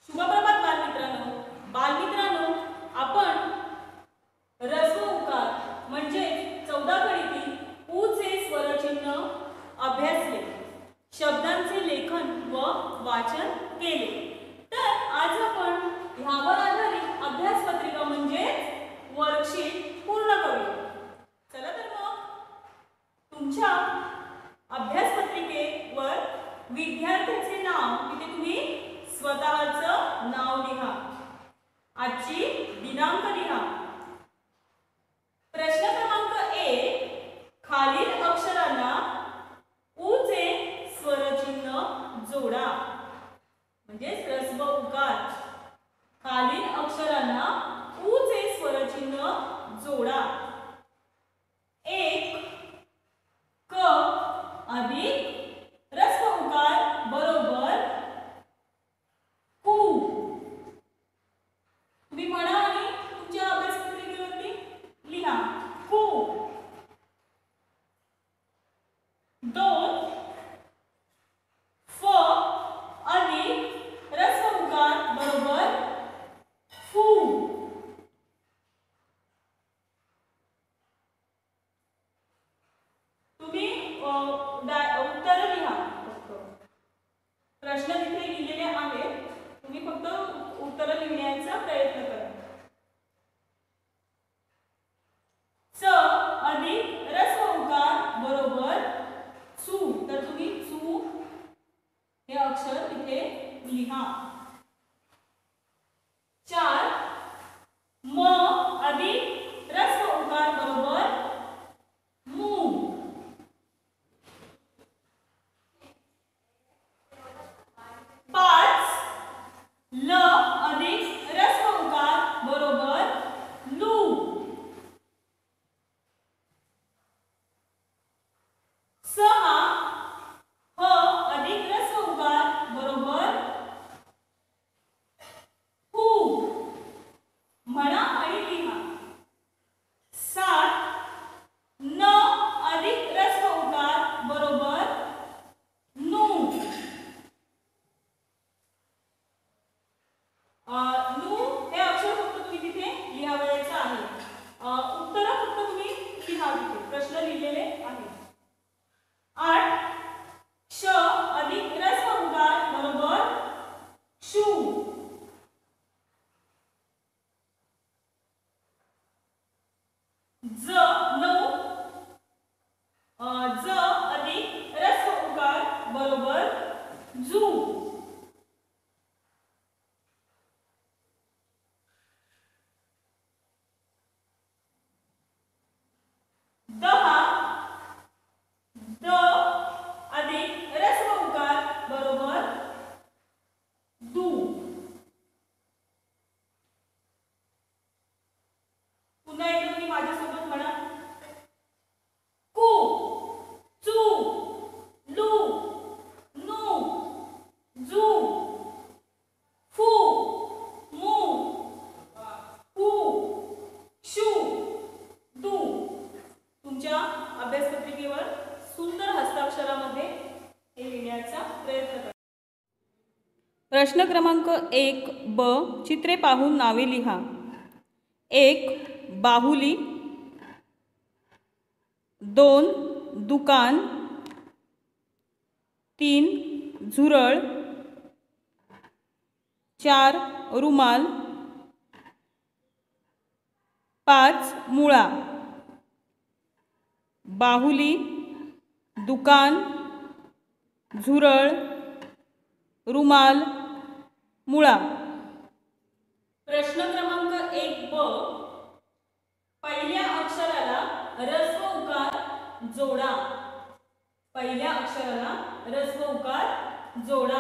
शुभप्रभात बालमित्रांनो, आपण रस्व उकार म्हणजे 14 गणिती ऊचे स्वरचिन्ह अभ्यासले, शब्दांचे लेखन व वाचन केले। तर आज आपण ह्यावर आधारित अभ्यासपत्रिका म्हणजे वर्कशीट पूर्ण करूया। चला तर मग तुमच्या अभ्यासपत्रिकेवर विद्यार्थ्याचे नाव तिथे तुम्ही स्वतःचं नाव लिहा, आजची दिनांक लिहा। प्रश्न क्रमांक 1, खालील अक्षरांना ऊचे स्वरचिन्ह जोडा, म्हणजे ह्रस्व उकार। खालील अक्षरांना ऊचे स्वरचिन्ह जोडा। 1 क अधिक ह्रस्व उकार बरोबर कु। तुम्ही म्हणा आणि तुमच्या अभ्यासपत्रिकेवरती लिहा कु। 2 फ अधिक ह्रस्व उकार बरोबर फू। तुम्ही उत्तर लिहा, प्रश्न तिथे लिहिलेले आहेत, तुम्ही फक्त उत्तर लिहिण्याचा प्रयत्न करा। च अधिक ह्रस्व उकार बरोबर चू, तर तुम्ही चू हे अक्षर तिथे लिहा। 4 म अधिक ह्रस्व उकार बरोबर मू। 5 ल अधिक ह्रस्व उकार बरोबर लू। 6 ह अधिक ह्रस्व उकार बरोबर हू। म्हणा आणि लिहा। 7 न अधिक ह्रस्व उकार बरोबर नू। नू हे अक्षर फक्त तुम्ही तिथे लिहावयाचं आहे, उत्तर फक्त तुम्ही लिहा, तिथे प्रश्न लिहिलेले आहेत। 8 श अधिक ह्रस्व उकार बरोबर शू। 9 ज अधिक ह्रस्व उकार बरोबर जू। 10 द अधिक ह्रस्व उकार बरोबर दू। पुन्हा एकदा तुम्ही माझ्यासोबत म्हणा कु, चू, लू, नू, जू, फू, मू, हू, शू, दू। तुमच्या अभ्यासपत्रिकेवर सुंदर हस्ताक्षरामध्ये हे लिहिण्याचा प्रयत्न करा। प्रश्न क्रमांक 1 ब, चित्रे पाहून नावे लिहा। 1 बाहुली, 2 दुकान, 3 झुरळ, 4 रुमाल, 5 मुळा। बाहुली, दुकान, झुरळ, रुमाल, मुळा। प्रश्न क्रमांक 1 ब, पहिल्या अक्षराला ह्रस्व उकार जोडा। पहिल्या अक्षराला ह्रस्व उकार जोडा।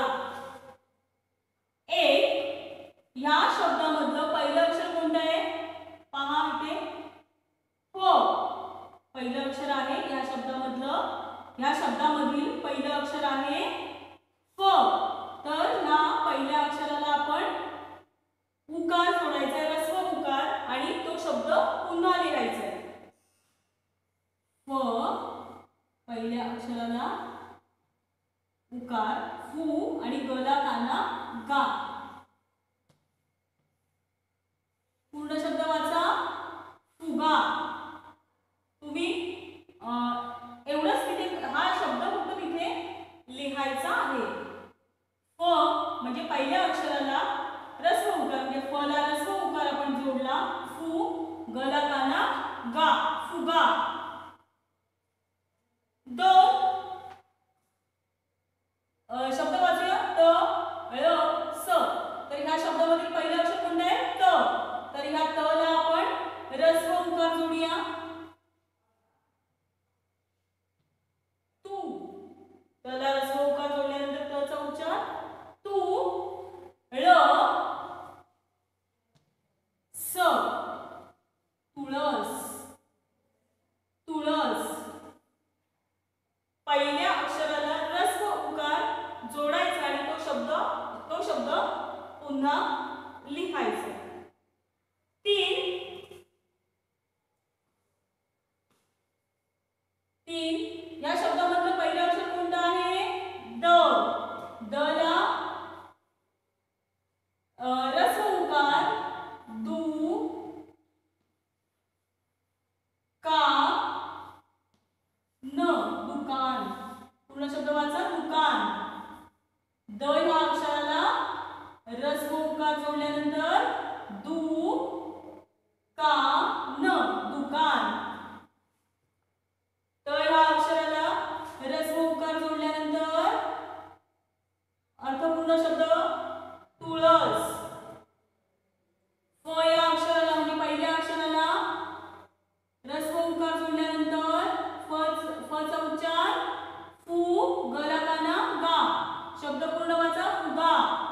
1 ह्या शब्दामधलं पहिलं अक्षर कोणतं आहे? पहा इथे फ पहिलं अक्षर आहे या शब्दामधलं, या शब्दामधील पहिलं अक्षर आहे फ। तर ह्या पहिल्या अक्षराला आपण उकार जोडायचा आहे, ह्रस्व उकार, आणि तो शब्द पुन्हा लिहायचा आहे। फ पहिल्या अक्षराला उकार, फू आणि गला काना गा। एवढंच तिथे हा शब्द फक्त तिथे लिहायचा आहे. फ म्हणजे पहिल्या अक्षराला रस्व उकार, म्हणजे फ ला रस्व उकार आपण जोडला. फू, ग ला काना गा, फुगा. दोन शब्द वाचूया. त, ळ, स. तर ह्या शब्दामधील पहिलं अक्षर कोणतं आहे? त. तर ह्या त ला आपण रस्व उकार जोडूया. तू. त ला रस्व उकार जोडल्यानंतर त चा उच्चार तू. ळ, स, तुळस, तुळस. पहिल्या अक्षराला रस्व उकार जोडायचा आणि तो शब्द पुन्हा लिहायचा. तीन या शब्दामधलं पहिलं अक्षर कोणतं आहे? द. द ला रस्व उकार दू, का, न, दुकान. पूर्ण शब्द वाचा, दुकान. द ह्या अक्षराला रस्व उकार जोडल्यानंतर दू, का, न, दुकान. त ह्या अक्षराला रस्व उकार जोडल्यानंतर अर्थपूर्ण शब्द तुळस. फ या अक्षराला म्हणजे पहिल्या अक्षराला रस्व उकार जोडल्यानंतर फ चा उच्चार फू, ग ला काना गा. शब्द पूर्ण वाचा, फुगा.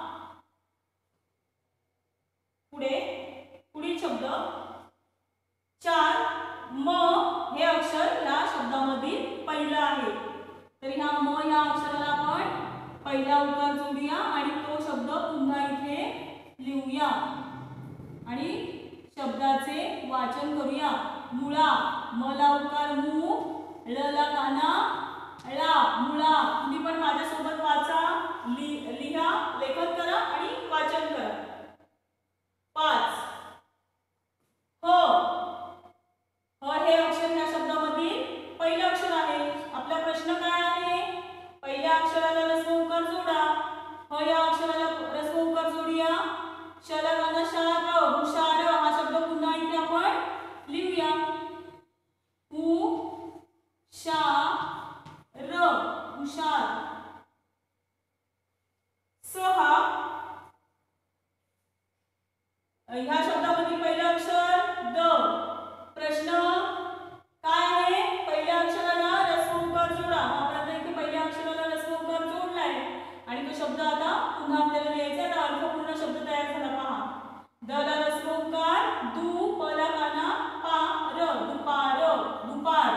पुढील शब्द 4. म हे अक्षर या शब्दामधील पहिलं आहे. तर ह्या म या अक्षराला आपण पहिला उकार जोडूया आणि तो शब्द पुन्हा इथे लिहूया आणि शब्दाचे वाचन करूया. मुळा. म ला उकार मू, ळ ला काना ळा, मुळा. तुम्ही पण माझ्यासोबत वाचा, लिहा, लेखन करा आणि वाचन करा. 5. ह. ह हे अक्षर या शब्दामधील पहिलं अक्षर आहे. आपला प्रश्न काय आहे? पहिल्या अक्षराला रस्व उकार जोडा. ह या अक्षराला रस्व उकार जोडूया. श ला काना शा, र, हुशार. हा शब्द पुन्हा इथे आपण लिहूया. उ, शा, र, हुशार. 6. ह्या शब्दामधील पहिलं अक्षर द. प्रश्न काय आहे? पहिल्या अक्षराला रस्व उकार जोडा. आपण आता इथे पहिल्या अक्षराला रस्व उकार जोडलाय आणि तो शब्द आता पुन्हा आपल्याला लिहायचा. आता अर्थपूर्ण शब्द तयार झाला पहा. द ला रस्व उकार दू, प ला काना पा, र, दुपार, दुपार.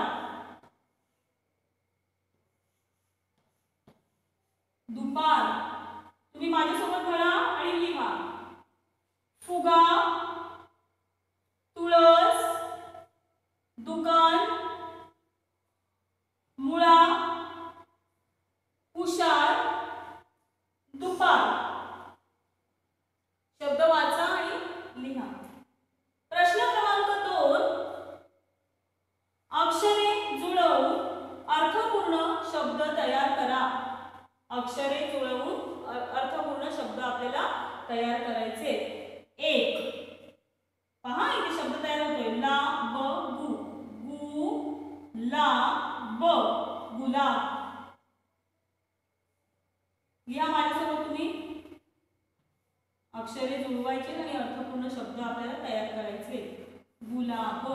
दुपार. तुम्ही माझ्यासोबत म्हणा आणि लिहा. फुगा, तुळस, दुकान, मुळा, हुशार, दुपार. शब्द वाचा आणि लिहा. प्रश्न क्रमांक 2. अक्षरे जुळवून अर्थपूर्ण शब्द तयार करा. अक्षरे जुळवून अर्थपूर्ण शब्द आपल्याला तयार करायचे. 1. पहा इथे शब्द तयार होतोय. ला, ब, गु. गु, ला, ब, गुलाब. लिहा माझ्यासोबत तुम्ही. अक्षरे जुळवायचे आणि अर्थपूर्ण शब्द आपल्याला तयार करायचे. गुलाब.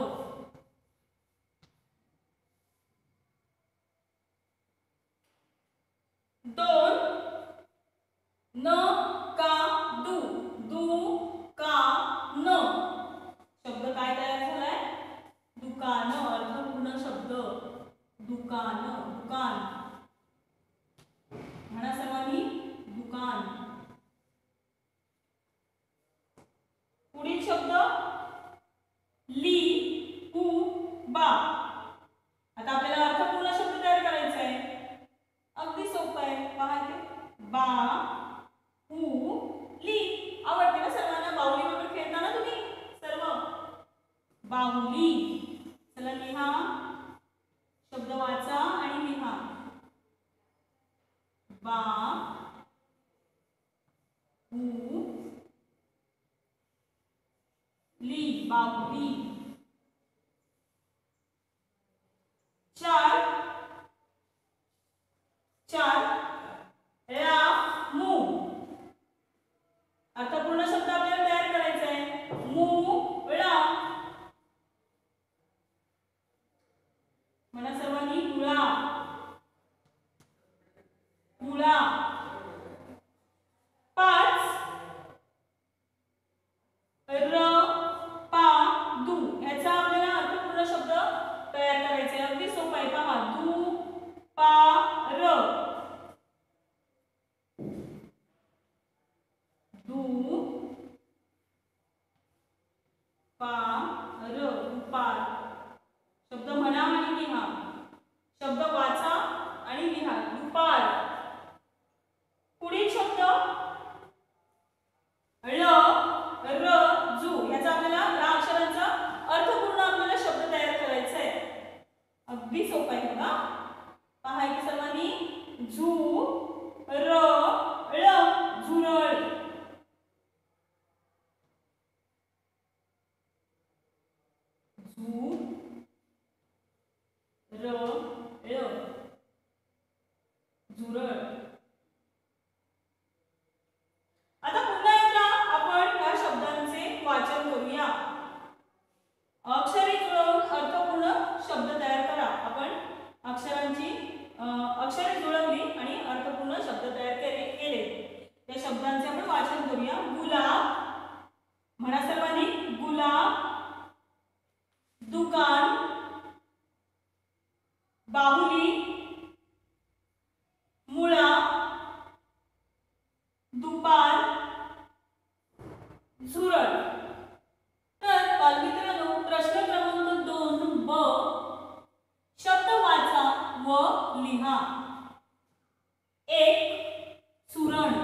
2. न, का, दू. दू, का, न. शब्द काय तयार झालाय? दुकान. अर्थपूर्ण शब्द दुकान. दुकान म्हणा सर्वांनी. दुकान. पुढील शब्द ली, हू, बा. आता आपल्याला अर्थपूर्ण शब्द तयार करायचा आहे. अगदी सोपं आहे. पहा इथे. बा, हू, ली. आवडते ना सर्वांना? बाहुली वगैरे खेळता ना तुम्ही सर्व? बाहुली. चला लिहा. बा बू ली बाहुली. 4 ला मू. अर्थपूर्ण शब्द आपल्याला तयार करायचा आहे. मू ला. म्हणा सर्वांनी मुळा मुळा. 5 र पा दू. याचा आपल्याला अर्थपूर्ण शब्द तयार करायचे. अगदी सोपा आहे. पहा दू पा र. दू पा र दुपार. शब्द म्हणा आणि लिहा. शब्द वाचा आणि लिहा. दुपार. पुढील शब्द ळ र जू. याचा आपल्याला या अक्षरांचा अर्थपूर्ण आपल्याला शब्द तयार करायचा आहे. अगदी सोपा आहे बघा. पहा इथे सर्वांनी झू र ळ झुरळ. झू र ळ झुरळ. आता पुन्हा एकदा आपण या शब्दांचे वाचन करूया. अक्षरे जुळवून अर्थपूर्ण शब्द तयार करा. आपण अक्षरे जुळवली आणि अर्थपूर्ण शब्द तयार केले. त्या शब्दांचे आपण वाचन करूया. गुलाब. म्हणा सर्वांनी गुलाब. दुकान. बाहुली. मुळा. दुपार. झुरळ. तर बालमित्रांनो, प्रश्न क्रमांक 2 ब. शब्द वाचा व लिहा. 1 सुरण.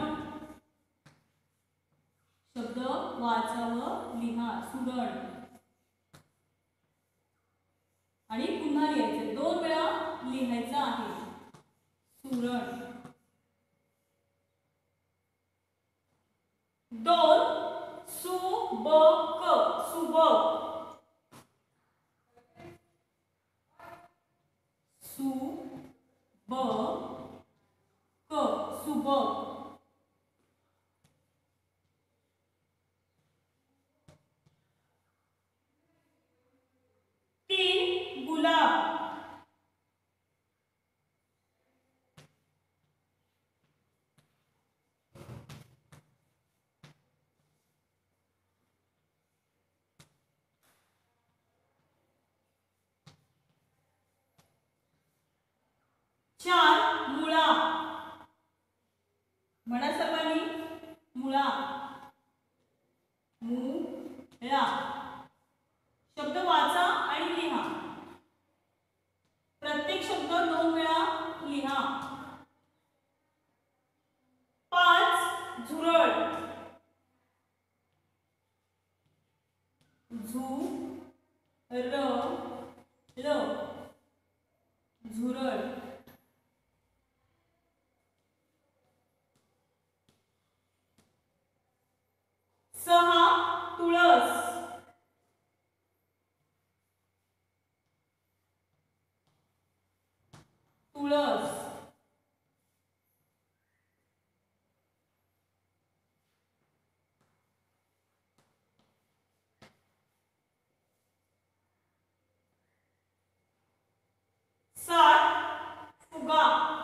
शब्द वाचा व लिहा. सुरण. आणि पुन्हा लिहायचे. 2 वेळा लिहायचं आहे. सुरण. 2 सुबक. सुबक. सुबक. सुबक. 3 गुलाब. 4 मुळा. म्हणा सर्वांनी मुळा. मुळा. शब्द वाचा आणि लिहा. प्रत्येक शब्द 2 वेळा लिहा. 5 झुरळ. झू र ल झुरळ. 6 तुळस. तुळस. 7 फुगा.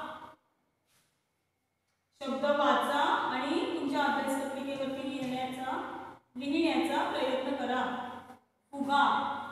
शब्द वाचा आणि तुमच्या अभ्यास पत्रिकेवरती लिहिण्याचा प्रयत्न करा. फुगा.